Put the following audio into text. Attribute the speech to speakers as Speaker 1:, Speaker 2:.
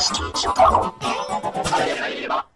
Speaker 1: しき情報。それで入れば